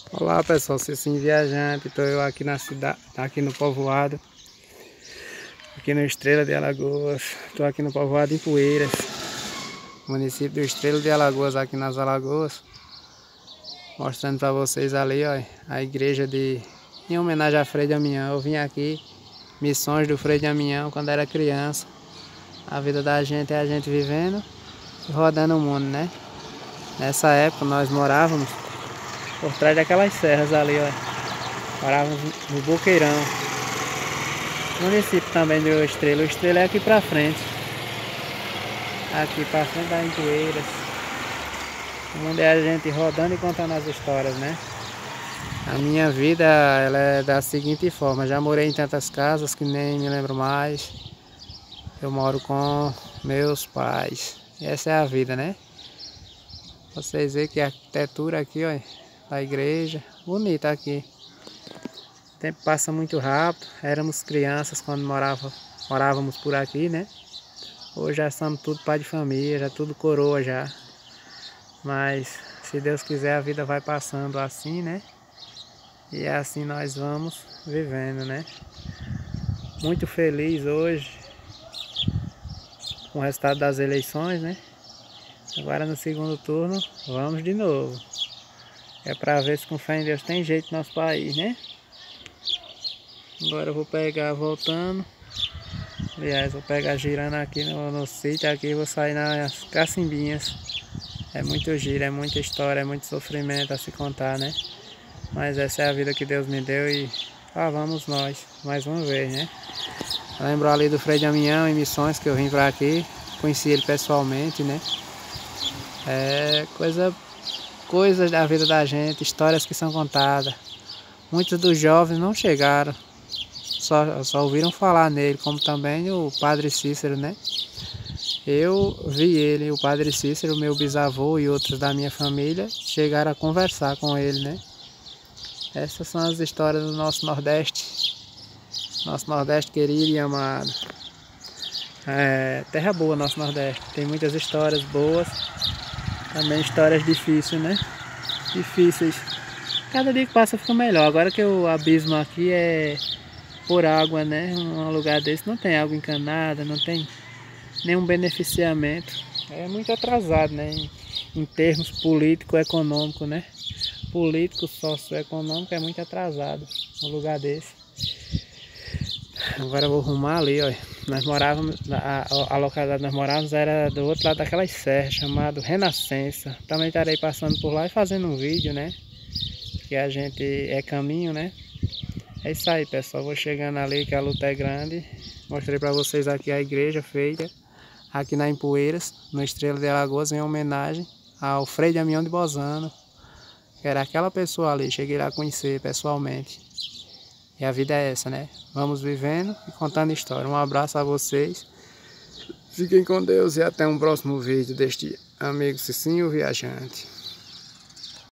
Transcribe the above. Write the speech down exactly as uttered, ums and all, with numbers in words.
Olá pessoal, Cicinho Viajante, estou eu aqui na cidade, aqui no povoado, aqui no Estrela de Alagoas. Estou aqui no povoado Ipueiras, município do Estrela de Alagoas, aqui nas Alagoas, mostrando para vocês ali, ó, a igreja de em homenagem a Frei Damião. Eu vim aqui, missões do Frei Damião quando era criança. A vida da gente é a gente vivendo e rodando o mundo, né? Nessa época nós morávamos por trás daquelas serras ali, ó. Morávamos no Boqueirão, município também do Estrela. O Estrela é aqui pra frente, aqui pra frente da Ipueiras. O mundo é a gente rodando e contando as histórias, né? A minha vida, ela é da seguinte forma: já morei em tantas casas que nem me lembro mais. Eu moro com meus pais e essa é a vida, né? Vocês veem que a arquitetura aqui, ó, a igreja, bonita aqui. O tempo passa muito rápido. Éramos crianças quando morava, morávamos por aqui, né? Hoje já somos tudo pai de família, já tudo coroa já. Mas se Deus quiser a vida vai passando assim, né? E assim nós vamos vivendo, né? Muito feliz hoje com o resultado das eleições, né? Agora no segundo turno vamos de novo. É para ver se com fé em Deus tem jeito no nosso país, né? Agora eu vou pegar voltando. Aliás, vou pegar girando aqui no, no sítio aqui, vou sair nas cacimbinhas. É muito giro, é muita história, é muito sofrimento a se contar, né? Mas essa é a vida que Deus me deu e lá vamos nós, mais uma vez, né? Lembro ali do Frei Damião em Missões, que eu vim pra aqui, conheci ele pessoalmente, né? É coisa, coisas da vida da gente, histórias que são contadas. Muitos dos jovens não chegaram, só, só ouviram falar nele, como também o Padre Cícero, né? Eu vi ele, o Padre Cícero, meu bisavô e outros da minha família chegaram a conversar com ele, né? Essas são as histórias do nosso Nordeste, nosso Nordeste querido e amado. É, terra boa nosso Nordeste, tem muitas histórias boas, também histórias difíceis, né? Difíceis. Cada dia que passa fica melhor. Agora que o abismo aqui é por água, né? Um lugar desse não tem água encanada, não tem nenhum beneficiamento. É muito atrasado, né? Em, em termos político-econômico, né? Político, socioeconômico é muito atrasado um lugar desse. Agora eu vou arrumar ali, ó. Nós morávamos, a, a localidade que nós morávamos era do outro lado daquelas serras, chamado Renascença. Também estarei passando por lá e fazendo um vídeo, né? Que a gente é caminho, né? É isso aí, pessoal. Vou chegando ali que a luta é grande. Mostrei para vocês aqui a igreja feita aqui na Ipueiras, no Estrela de Alagoas, em homenagem ao Frei Damião de Bozano, que era aquela pessoa ali. Cheguei lá a conhecer pessoalmente. E a vida é essa, né? Vamos vivendo e contando história. Um abraço a vocês. Fiquem com Deus e até um próximo vídeo deste amigo Cicinho Viajante.